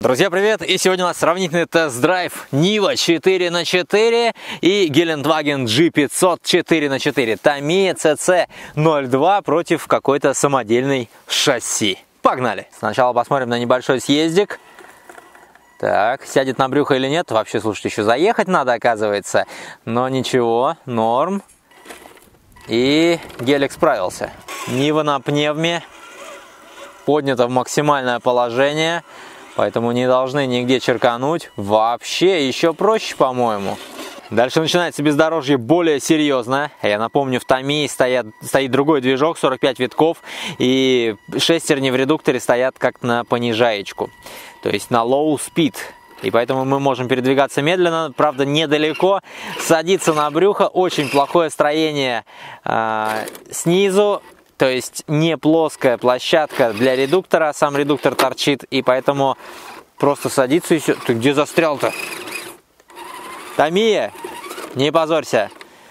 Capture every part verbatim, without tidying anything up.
Друзья, привет! И сегодня у нас сравнительный тест-драйв Нива четыре на четыре и Гелендваген джи пятьсот четыре на четыре. Tamiya си си ноль два против какой-то самодельной шасси. Погнали! Сначала посмотрим на небольшой съездик. Так, сядет на брюхо или нет? Вообще, слушайте, еще заехать надо, оказывается. Но ничего, норм. И гелик справился. Нива на пневме. Поднята в максимальное положение. Поэтому не должны нигде черкануть. Вообще еще проще, по-моему. Дальше начинается бездорожье более серьезно. Я напомню, в Tamiya стоят, стоит другой движок, сорок пять витков. И шестерни в редукторе стоят как на понижаечку. То есть на low speed. И поэтому мы можем передвигаться медленно, правда недалеко. Садиться на брюхо. Очень плохое строение э, снизу. То есть не плоская площадка для редуктора, сам редуктор торчит, и поэтому просто садиться и все. Ты где застрял-то? Tamiya, не позорься.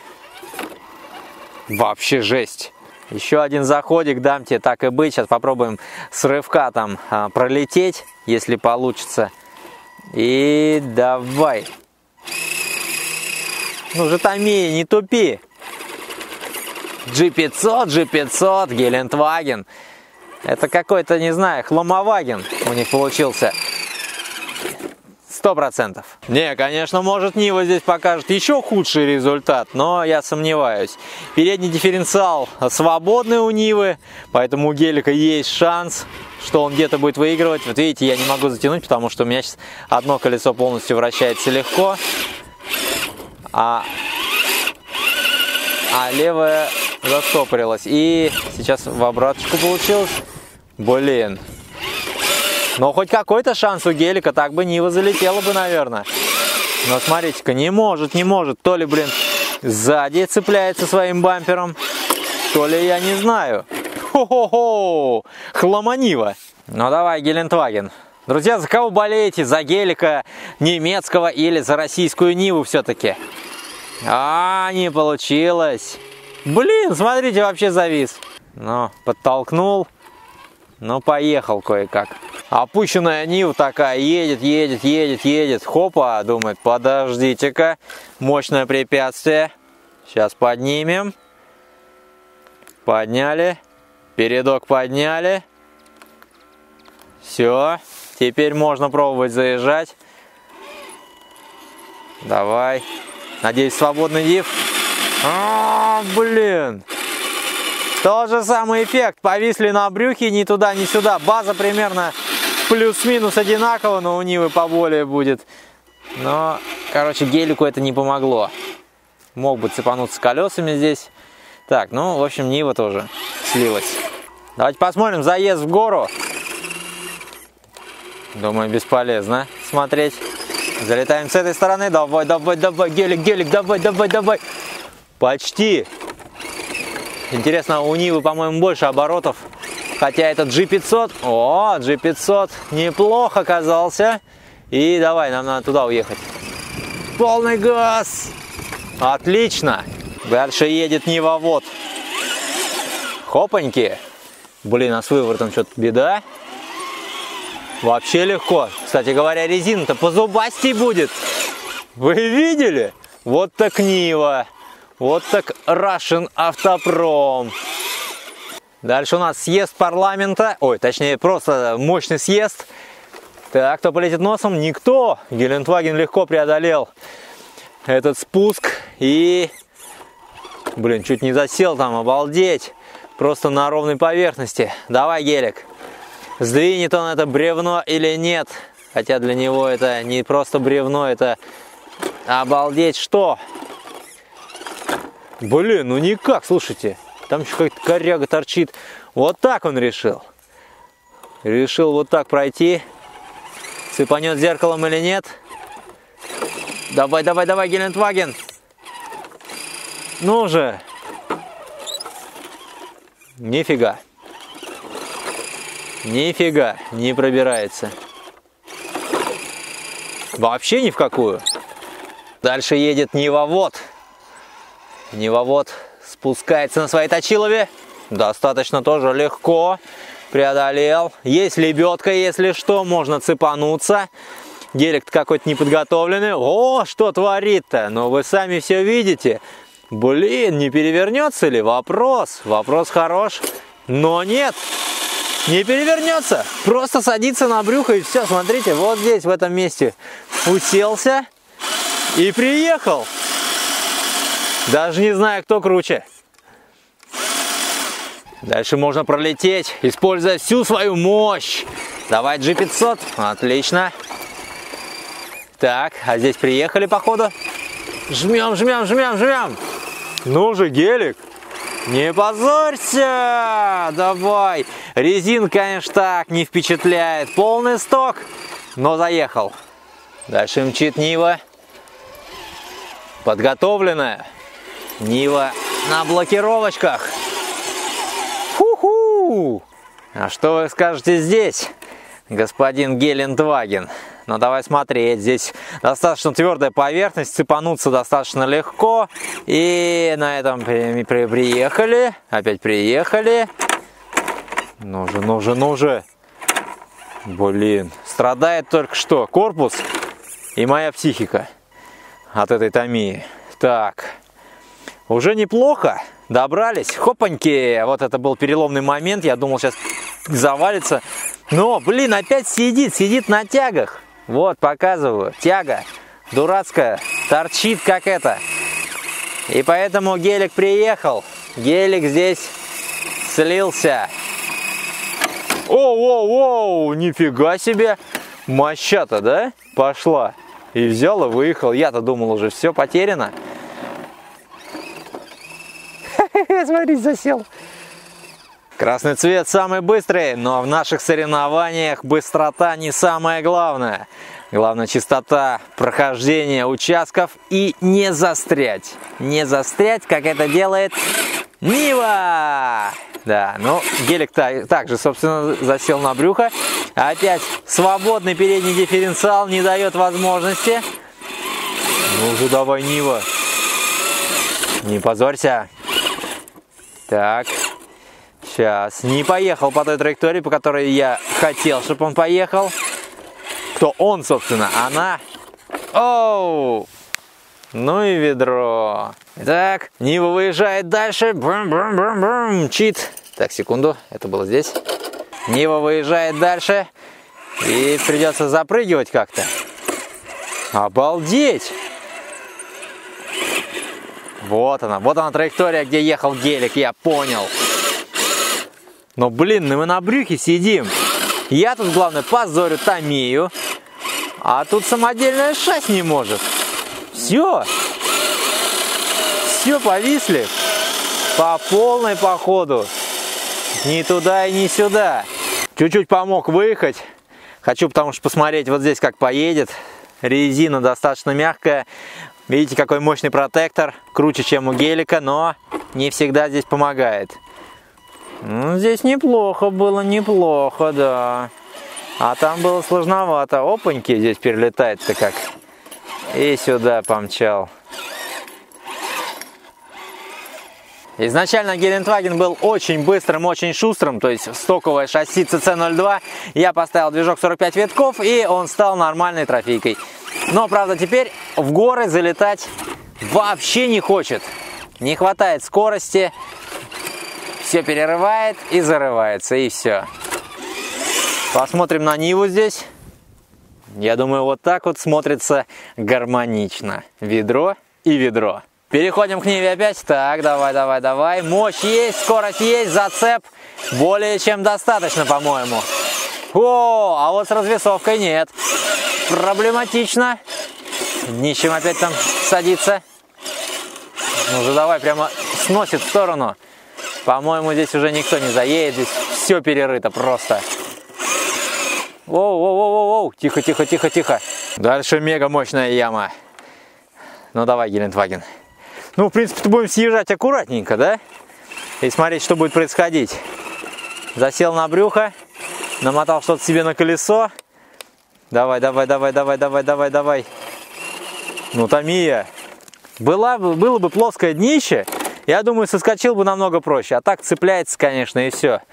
Вообще жесть. Еще один заходик дам тебе, так и быть. Сейчас попробуем с рывка там а, пролететь, если получится. И давай. Ну же, Tamiya, не тупи. джи пятьсот, джи пятьсот, Гелендваген. Это какой-то, не знаю, хламоваген у них получился. Сто процентов. Не, конечно, может, Нива здесь покажет еще худший результат, но я сомневаюсь. Передний дифференциал свободный у Нивы, поэтому у гелика есть шанс, что он где-то будет выигрывать. Вот видите, я не могу затянуть, потому что у меня сейчас одно колесо полностью вращается легко, а, а левое застопорилась. И сейчас в обраточку получилось. Блин. Но хоть какой-то шанс у гелика, так бы Нива залетела бы, наверное. Но смотрите-ка, не может, не может. То ли, блин, сзади цепляется своим бампером, то ли я не знаю. Хо-хо-хо! Хламонива. Ну давай, Гелендваген. Друзья, за кого болеете? За гелика немецкого или за российскую Ниву все-таки? А, не получилось. Блин, смотрите, вообще завис. Ну, подтолкнул. Ну, поехал кое-как. Опущенная Нива такая, едет, едет, едет, едет. Хопа, думает, подождите-ка. Мощное препятствие. Сейчас поднимем. Подняли. Передок подняли. Все. Теперь можно пробовать заезжать. Давай. Надеюсь, свободный диф. А, блин. Тот же самый эффект. Повисли на брюхе ни туда, ни сюда. База примерно плюс-минус одинаково, но у Нивы поболее будет. Но, короче, гелику это не помогло. Мог бы цепануться колесами здесь. Так, ну, в общем, Нива тоже слилась. Давайте посмотрим заезд в гору. Думаю, бесполезно смотреть. Залетаем с этой стороны. Давай, давай, давай, гелик, гелик, давай, давай, давай. Почти. Интересно, у Нивы, по-моему, больше оборотов. Хотя это джи пятьсот. О, джи пятьсот неплохо оказался. И давай, нам надо туда уехать. Полный газ. Отлично. Дальше едет Нива, вот. Хопаньки. Блин, а с выворотом что-то беда. Вообще легко. Кстати говоря, резина-то позубастей будет. Вы видели? Вот так Нива. Вот так Russian Автопром. Дальше у нас съезд парламента. Ой, точнее, просто мощный съезд. Так, кто полетит носом? Никто. Гелендваген легко преодолел этот спуск. И, блин, чуть не засел там, обалдеть. Просто на ровной поверхности. Давай, гелик. Сдвинет он это бревно или нет. Хотя для него это не просто бревно, это обалдеть что. Блин, ну никак, слушайте. Там еще какая-то коряга торчит. Вот так он решил. Решил вот так пройти. Цепанет зеркалом или нет. Давай, давай, давай, Гелендваген. Ну же. Нифига. Нифига не пробирается. Вообще ни в какую. Дальше едет Нивовод. Нивовод спускается на своей точилове. Достаточно тоже легко. преодолел. Есть лебедка, если что, можно цепануться. Гелик какой-то неподготовленный. О, что творит-то? Но вы сами все видите. Блин, не перевернется ли? Вопрос. Вопрос хорош. Но нет. Не перевернется. Просто садится на брюхо и все. Смотрите, вот здесь, в этом месте уселся и приехал. Даже не знаю, кто круче. Дальше можно пролететь, используя всю свою мощь. Давай джи пятьсот. Отлично. Так, а здесь приехали, походу. Жмем, жмем, жмем, жмем. Ну же, Гелик, не позорься. Давай. Резинка, конечно, так не впечатляет. Полный сток, но заехал. Дальше мчит Нива. Подготовленная. Нива на блокировочках. Ху-ху! А что вы скажете здесь, господин Гелендваген? Ну давай смотреть, здесь достаточно твердая поверхность, цепануться достаточно легко. И на этом при, при, приехали, опять приехали. Ну же, ну же, ну же. Блин, страдает только что корпус и моя психика от этой Томии. Так, уже неплохо. Добрались. Хопаньки. Вот это был переломный момент. Я думал, сейчас завалится. Но, блин, опять сидит. Сидит на тягах. Вот, показываю. Тяга. Дурацкая. Торчит, как это. И поэтому Гелик приехал. Гелик здесь слился. Оу-оу-оу! Нифига себе. Моща-то, да? Пошла. И взял и выехал. Я-то думал, уже все потеряно. Смотри, засел. Красный цвет самый быстрый, но в наших соревнованиях быстрота не самое главное. Главное чистота прохождения участков и не застрять. Не застрять, как это делает Нива. Да, ну Гелик также, собственно, засел на брюхо. Опять свободный передний дифференциал не дает возможности. Ну уже давай, Нива. Не позорься. Так, сейчас, не поехал по той траектории, по которой я хотел, чтобы он поехал. Кто он, собственно? Она. Оу! Ну и ведро. Так, Нива выезжает дальше. Брум-брум-брум-брум. Чит. Так, секунду, это было здесь. Нива выезжает дальше. И придется запрыгивать как-то. Обалдеть! Вот она, вот она траектория, где ехал Гелик, я понял. Но, блин, мы на брюхе сидим. Я тут, главное, позорю Томию. А тут самодельная шась не может. Все. Все, повисли. По полной, походу. Ни туда и ни сюда. Чуть-чуть помог выехать. Хочу, потому что посмотреть вот здесь, как поедет. Резина достаточно мягкая. Видите, какой мощный протектор, круче, чем у Гелика, но не всегда здесь помогает. Ну, здесь неплохо было, неплохо, да. А там было сложновато. Опаньки, здесь перелетает-то как. И сюда помчал. Изначально Гелендваген был очень быстрым, очень шустрым, то есть стоковое шасси си си ноль два. Я поставил движок сорок пять витков, и он стал нормальной трофейкой. Но, правда, теперь в горы залетать вообще не хочет. Не хватает скорости, все перерывает и зарывается, и все. Посмотрим на Ниву здесь. Я думаю, вот так вот смотрится гармонично. Ведро и ведро. Переходим к Ниве опять. Так, давай, давай, давай. Мощь есть, скорость есть, зацеп более чем достаточно, по-моему. О, а вот с развесовкой нет. Проблематично. Ничем опять там садится. Ну же, давай, прямо сносит в сторону. По-моему, здесь уже никто не заедет. Здесь все перерыто просто. Оу-оу-оу-оу. Тихо, тихо, тихо, тихо. Дальше мега мощная яма. Ну давай, Гелендваген. Ну, в принципе, будем съезжать аккуратненько, да? И смотреть, что будет происходить. Засел на брюхо. Намотал что-то себе на колесо. Давай, давай, давай, давай, давай, давай, давай. Ну, Томия. Была, было бы плоское днище, я думаю, соскочил бы намного проще. А так цепляется, конечно, и все.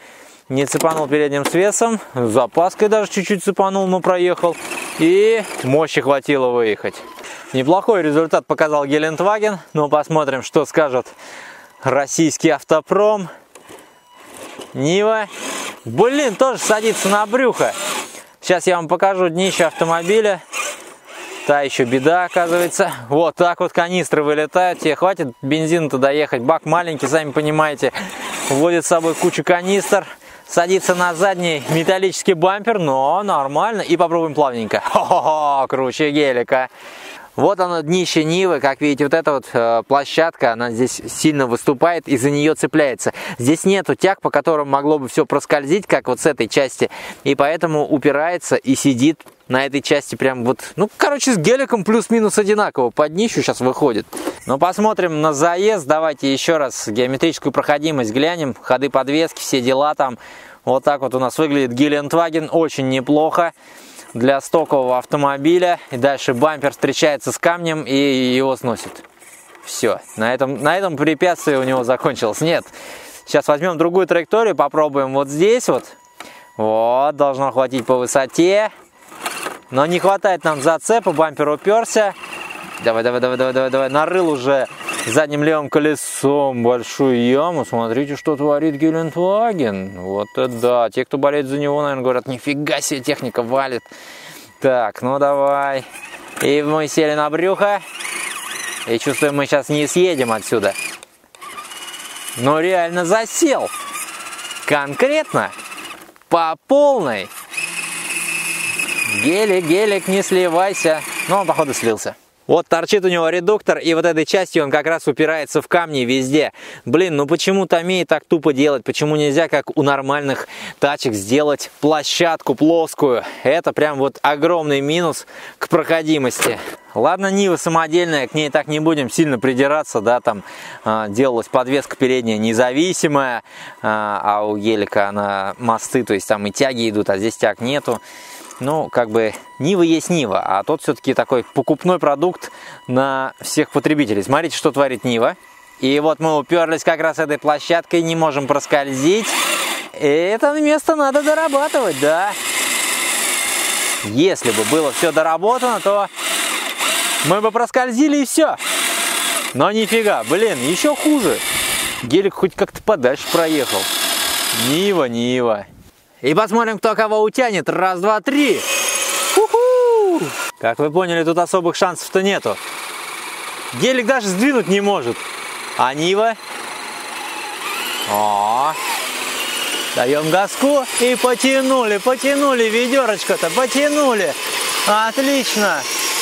Не цепанул передним свесом, с запаской даже чуть-чуть цепанул, но проехал. И мощи хватило выехать. Неплохой результат показал Гелендваген. Но посмотрим, что скажет российский автопром. Нива. Блин, тоже садится на брюхо. Сейчас я вам покажу днище автомобиля. Та еще беда, оказывается. Вот так вот канистры вылетают. Тебе хватит бензина-то доехать. Бак маленький, сами понимаете. Вводит с собой кучу канистр. Садится на задний металлический бампер, но нормально. И попробуем плавненько. Хо-хо-хо, круче гелика. Вот оно, днище Нивы. Как видите, вот эта вот э, площадка, она здесь сильно выступает и за нее цепляется. Здесь нету тяг, по которым могло бы все проскользить, как вот с этой части. И поэтому упирается и сидит на этой части прям вот, ну, короче, с геликом плюс-минус одинаково. Под днищу сейчас выходит. Но посмотрим на заезд. Давайте еще раз геометрическую проходимость глянем. Ходы подвески, все дела там. Вот так вот у нас выглядит Гелендваген. Очень неплохо для стокового автомобиля. И дальше бампер встречается с камнем и его сносит. Все. На этом, на этом препятствие у него закончилось. Нет. Сейчас возьмем другую траекторию. Попробуем вот здесь вот. Вот. Должно хватить по высоте. Но не хватает нам зацепа. Бампер уперся. Давай, давай, давай, давай, давай, давай. Нарыл уже задним левым колесом большую яму. Смотрите, что творит Гелендваген. Вот это да. Те, кто болеет за него, наверное, говорят, нифига себе, техника валит. Так, ну давай. И мы сели на брюхо. И чувствуем, мы сейчас не съедем отсюда. Но реально засел. Конкретно. По полной. Гелик, гелик, не сливайся. Но он, походу, слился. Вот торчит у него редуктор, и вот этой частью он как раз упирается в камни везде. Блин, ну почему Тamiya так тупо делать? Почему нельзя, как у нормальных тачек, сделать площадку плоскую? Это прям вот огромный минус к проходимости. Ладно, Нива самодельная, к ней так не будем сильно придираться, да, там э, делалась подвеска передняя независимая, э, а у гелика она мосты, то есть там и тяги идут, а здесь тяг нету. Ну, как бы, Нива есть Нива, а тот все-таки такой покупной продукт на всех потребителей. Смотрите, что творит Нива. И вот мы уперлись как раз этой площадкой, не можем проскользить. И это место надо дорабатывать, да. Если бы было все доработано, то мы бы проскользили и все. Но нифига, блин, еще хуже. Гелик хоть как-то подальше проехал. Нива, Нива. И посмотрим, кто кого утянет. Раз, два, три. Ху-ху! Как вы поняли, тут особых шансов-то нету. Гелик даже сдвинуть не может. А Нива? О! Даем газку и потянули, потянули ведерочко-то, потянули. Отлично.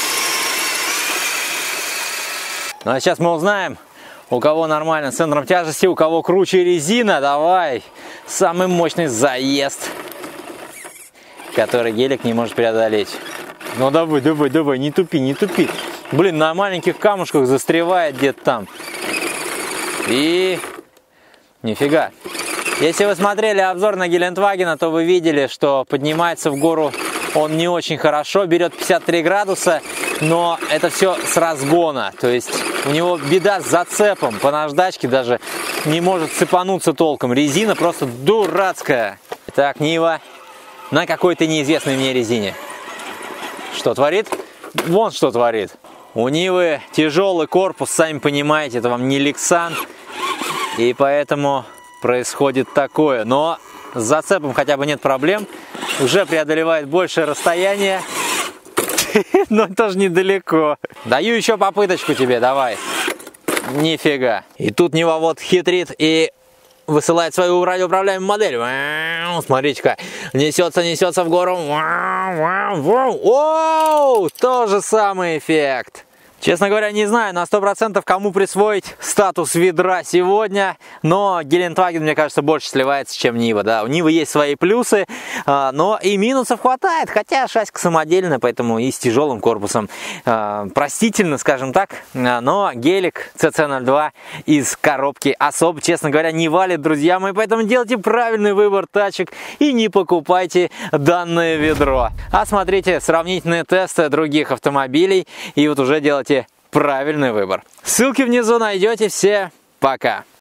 Ну а сейчас мы узнаем, у кого нормально с центром тяжести, у кого круче резина. Давай. Самый мощный заезд, который гелик не может преодолеть. Ну давай, давай, давай, не тупи, не тупи. Блин, на маленьких камушках застревает где-то там. И... нифига. Если вы смотрели обзор на Гелендвагена, то вы видели, что поднимается в гору он не очень хорошо, берет пятьдесят три градуса, но это все с разгона. То есть у него беда с зацепом, по наждачке даже не может цепануться толком. Резина просто дурацкая. Так, Нива на какой-то неизвестной мне резине. Что творит? Вон что творит. У Нивы тяжелый корпус, сами понимаете, это вам не Лексан. И поэтому происходит такое. Но с зацепом хотя бы нет проблем. Уже преодолевает большее расстояние. Но тоже недалеко. Даю еще попыточку тебе, давай. Нифига. И тут Нива вот хитрит и высылает свою радиоуправляемую модель. Смотрите-ка. Несется, несется в гору. Оу! Тот же самый эффект. Честно говоря, не знаю на сто процентов, кому присвоить статус ведра сегодня, но Гелендваген, мне кажется, больше сливается, чем Нива. Да, у Нивы есть свои плюсы, но и минусов хватает, хотя шасика самодельная, поэтому и с тяжелым корпусом простительно, скажем так, но гелик си си ноль два из коробки особо, честно говоря, не валит, друзья мои, поэтому делайте правильный выбор тачек и не покупайте данное ведро. А смотрите сравнительные тесты других автомобилей и вот уже делайте правильный выбор. Ссылки внизу найдете все. Пока.